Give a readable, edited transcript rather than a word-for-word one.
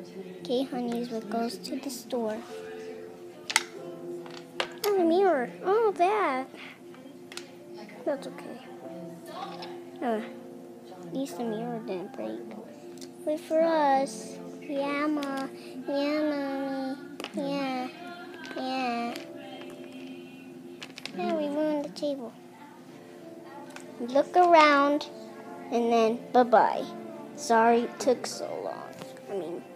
Okay, honeys, what goes to the store? Oh, the mirror. Oh, that. That's okay. At least the mirror didn't break. Wait for us. Yeah, Ma. Yeah, Mommy. Yeah. Yeah. Yeah, we ruined the table. Look around, and then bye-bye. Sorry it took so long.